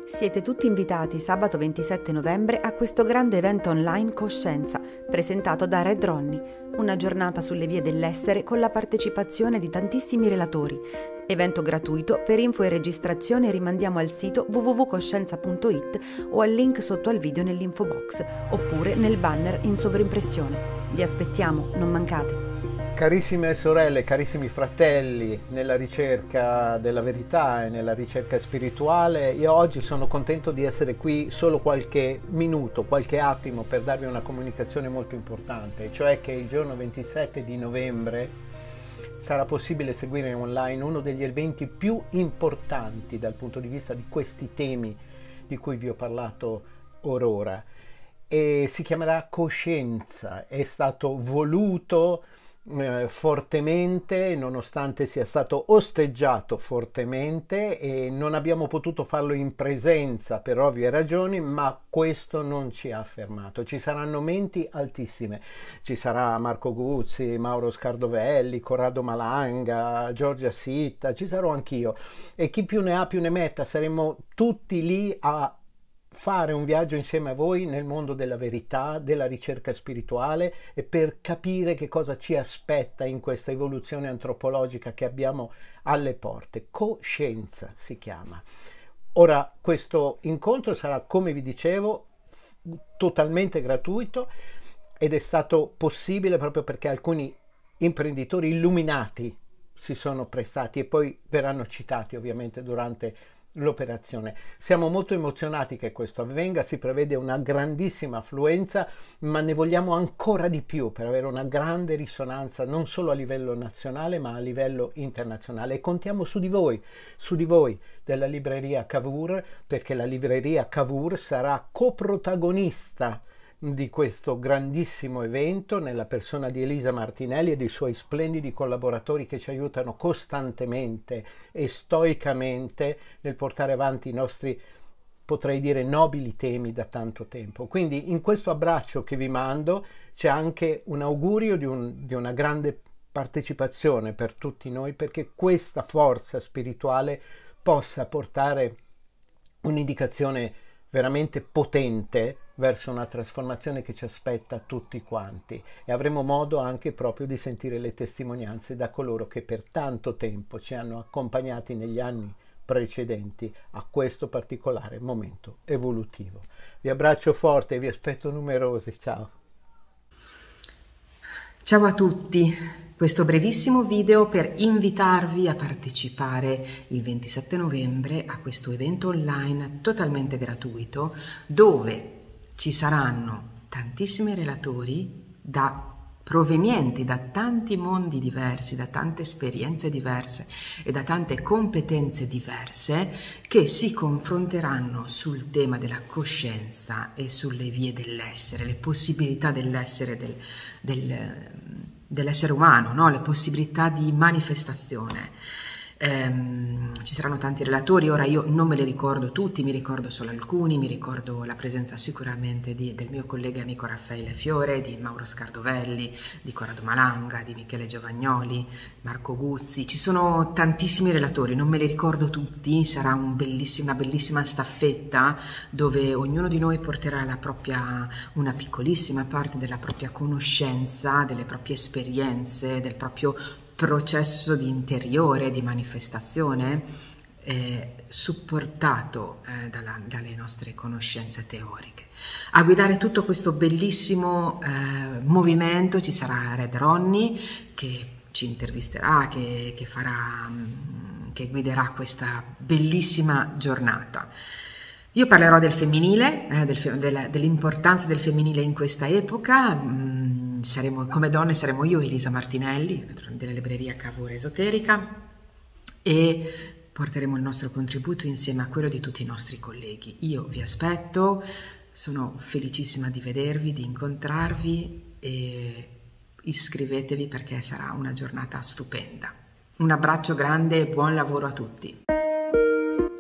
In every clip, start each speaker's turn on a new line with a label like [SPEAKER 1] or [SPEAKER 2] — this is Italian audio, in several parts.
[SPEAKER 1] Siete tutti invitati sabato 27 novembre a questo grande evento online Coscienza, presentato da Red Ronnie, una giornata sulle vie dell'essere con la partecipazione di tantissimi relatori. Evento gratuito, per info e registrazione rimandiamo al sito www.coscienza.it o al link sotto al video nell'info box, oppure nel banner in sovrimpressione. Vi aspettiamo, non mancate!
[SPEAKER 2] Carissime sorelle, carissimi fratelli, nella ricerca della verità e nella ricerca spirituale, io oggi sono contento di essere qui solo qualche minuto, qualche attimo per darvi una comunicazione molto importante, cioè che il giorno 27 di novembre sarà possibile seguire online uno degli eventi più importanti dal punto di vista di questi temi di cui vi ho parlato orora, e si chiamerà Coscienza. È stato voluto fortemente, nonostante sia stato osteggiato fortemente, e non abbiamo potuto farlo in presenza per ovvie ragioni, ma questo non ci ha fermato. Ci saranno menti altissime, ci sarà Marco Guzzi, Mauro Scardovelli, Corrado Malanga, Giorgia Sitta, ci sarò anch'io, e chi più ne ha più ne metta. Saremo tutti lì a fare un viaggio insieme a voi nel mondo della verità, della ricerca spirituale, e per capire che cosa ci aspetta in questa evoluzione antropologica che abbiamo alle porte. Coscienza si chiama. Ora, questo incontro sarà, come vi dicevo, totalmente gratuito, ed è stato possibile proprio perché alcuni imprenditori illuminati si sono prestati, e poi verranno citati ovviamente durante l'operazione. Siamo molto emozionati che questo avvenga, si prevede una grandissima affluenza, ma ne vogliamo ancora di più per avere una grande risonanza non solo a livello nazionale ma a livello internazionale, e contiamo su di voi della libreria Cavour, perché la libreria Cavour sarà coprotagonista di questo grandissimo evento nella persona di Elisa Martinelli e dei suoi splendidi collaboratori che ci aiutano costantemente e stoicamente nel portare avanti i nostri, potrei dire, nobili temi da tanto tempo. Quindi in questo abbraccio che vi mando c'è anche un augurio di una grande partecipazione per tutti noi, perché questa forza spirituale possa portare un'indicazione veramente potente verso una trasformazione che ci aspetta tutti quanti, e avremo modo anche proprio di sentire le testimonianze da coloro che per tanto tempo ci hanno accompagnati negli anni precedenti a questo particolare momento evolutivo. Vi abbraccio forte e vi aspetto numerosi. Ciao!
[SPEAKER 3] Ciao a tutti! Questo brevissimo video per invitarvi a partecipare il 27 novembre a questo evento online totalmente gratuito, dove ci saranno tantissimi relatori provenienti da tanti mondi diversi, da tante esperienze diverse e da tante competenze diverse, che si confronteranno sul tema della coscienza e sulle vie dell'essere, le possibilità dell'essere dell'essere umano, no? Le possibilità di manifestazione. Ci saranno tanti relatori, ora io non me li ricordo tutti, mi ricordo solo alcuni. Mi ricordo la presenza sicuramente del mio collega e amico Raffaele Fiore, di Mauro Scardovelli, di Corrado Malanga, di Michele Giovagnoli, Marco Guzzi. Ci sono tantissimi relatori, non me li ricordo tutti. Sarà una bellissima staffetta dove ognuno di noi porterà una piccolissima parte della propria conoscenza, delle proprie esperienze, del proprio processo di interiore, di manifestazione, supportato dalle nostre conoscenze teoriche. A guidare tutto questo bellissimo movimento ci sarà Red Ronnie, che ci intervisterà, che guiderà questa bellissima giornata. Io parlerò del femminile, dell'importanza del femminile in questa epoca. Come donne saremo io e Elisa Martinelli della libreria Cavour Esoterica, e porteremo il nostro contributo insieme a quello di tutti i nostri colleghi. Io vi aspetto, sono felicissima di vedervi, di incontrarvi, e iscrivetevi perché sarà una giornata stupenda. Un abbraccio grande e buon lavoro a tutti.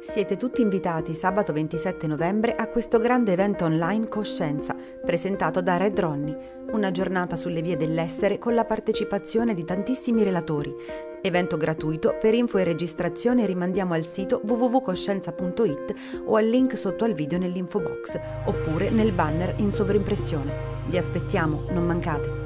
[SPEAKER 1] Siete tutti invitati sabato 27 novembre a questo grande evento online Coscienza, presentato da Red Ronny, una giornata sulle vie dell'essere con la partecipazione di tantissimi relatori. Evento gratuito, per info e registrazione rimandiamo al sito www.coscienza.it o al link sotto al video nell'info box, oppure nel banner in sovrimpressione. Vi aspettiamo, non mancate!